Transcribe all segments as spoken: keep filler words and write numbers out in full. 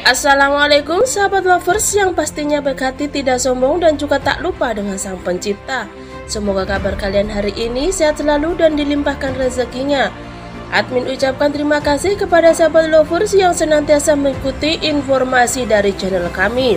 Assalamualaikum sahabat lovers yang pastinya baik hati, tidak sombong, dan juga tak lupa dengan sang pencipta. Semoga kabar kalian hari ini sehat selalu dan dilimpahkan rezekinya. Admin ucapkan terima kasih kepada sahabat lovers yang senantiasa mengikuti informasi dari channel kami.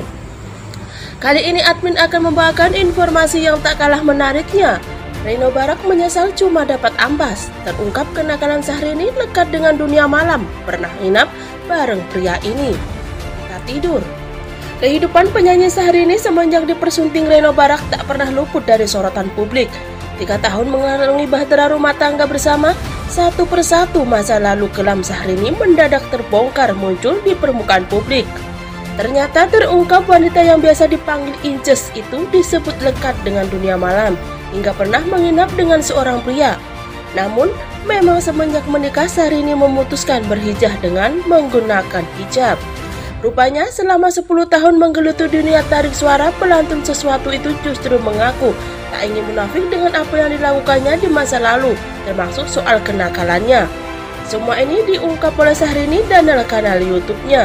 Kali ini admin akan membawakan informasi yang tak kalah menariknya. Reno Barak menyesal cuma dapat ambas. Terungkap kenakalan Syahrini lekat dengan dunia malam. Pernah nginap bareng pria ini. Tak tidur. Kehidupan penyanyi Syahrini semenjak dipersunting Reno Barak tak pernah luput dari sorotan publik. Tiga tahun mengarungi bahtera rumah tangga bersama, satu persatu masa lalu kelam Syahrini mendadak terbongkar muncul di permukaan publik. Ternyata terungkap wanita yang biasa dipanggil Inces itu disebut lekat dengan dunia malam, hingga pernah menginap dengan seorang pria. Namun, memang semenjak menikah Syahrini memutuskan berhijrah dengan menggunakan hijab. Rupanya selama sepuluh tahun menggeluti dunia tarik suara, pelantun sesuatu itu justru mengaku tak ingin munafik dengan apa yang dilakukannya di masa lalu, termasuk soal kenakalannya. Semua ini diungkap oleh Syahrini dan dalam kanal YouTube-nya.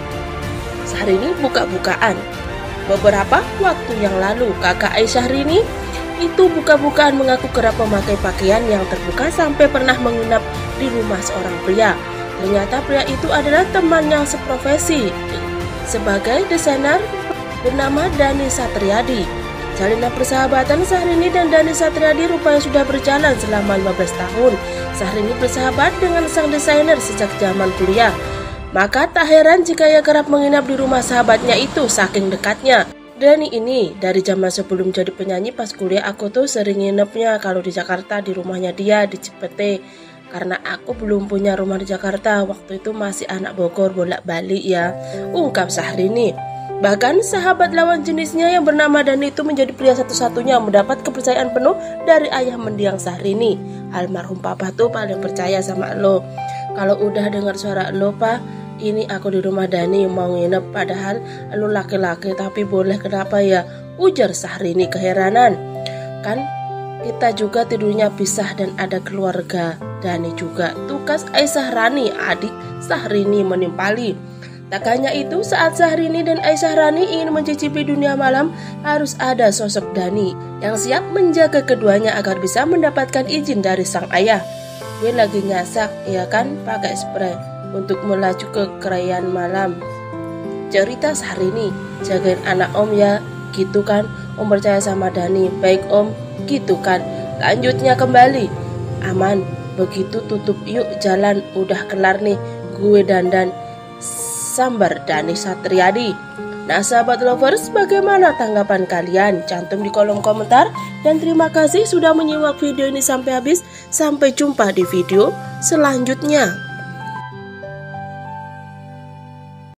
Syahrini buka-bukaan. Beberapa waktu yang lalu, kakak Aisyah Syahrini itu buka-bukaan mengaku kerap memakai pakaian yang terbuka sampai pernah menginap di rumah seorang pria. Ternyata pria itu adalah teman yang seprofesi sebagai desainer bernama Dhani Satriadi. Jalinan persahabatan Syahrini dan Dhani Satriadi rupanya sudah berjalan selama lima belas tahun. Syahrini bersahabat dengan sang desainer sejak zaman kuliah. Maka tak heran jika ia kerap menginap di rumah sahabatnya itu saking dekatnya. Dhani ini dari zaman sebelum jadi penyanyi, pas kuliah aku tuh sering nginepnya kalau di Jakarta di rumahnya dia di Cipete. Karena aku belum punya rumah di Jakarta, waktu itu masih anak Bogor bolak-balik ya, ungkap Syahrini. Bahkan sahabat lawan jenisnya yang bernama Dhani itu menjadi pria satu-satunya yang mendapat kepercayaan penuh dari ayah mendiang Syahrini. Almarhum papa tuh paling percaya sama lo. Kalau udah dengar suara lo, Pak, ini aku di rumah Dhani mau nginep, padahal lu laki-laki tapi boleh kenapa ya, ujar Syahrini keheranan. Kan kita juga tidurnya pisah dan ada keluarga Dhani juga, tukas Aisyah Rani, adik Syahrini menimpali. Tak hanya itu, saat Syahrini dan Aisyah Rani ingin mencicipi dunia malam, harus ada sosok Dhani yang siap menjaga keduanya agar bisa mendapatkan izin dari sang ayah. Gue lagi nyasak, ya kan, pakai spray untuk melaju ke keramaian malam, cerita Syahrini. Jagain anak om ya, gitu kan, om percaya sama Dhani. Baik om, gitu kan. Lanjutnya kembali, aman, begitu tutup yuk jalan, udah kelar nih, gue dandan, sambar Dhani Satriadi. Nah sahabat lovers, bagaimana tanggapan kalian? Cantum di kolom komentar. Dan terima kasih sudah menyimak video ini sampai habis. Sampai jumpa di video selanjutnya.